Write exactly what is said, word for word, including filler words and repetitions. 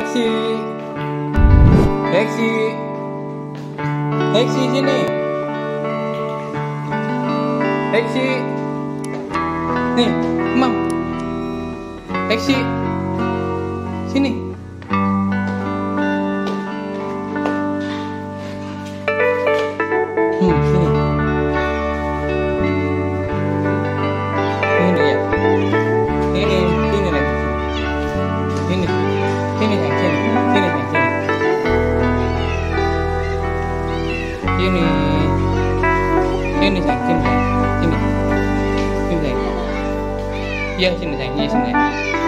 Lexi, Lexi, Lexi sini, Lexi, nih, mam, Lexi, sini, hmm, sini, ini ya, ini, sini lagi, sini, sini sayang, sini, sini sayang, sini. Sini, sini sayang, sini sayang, sini, sini sayang. Iya sini sayang, iya sini sayang.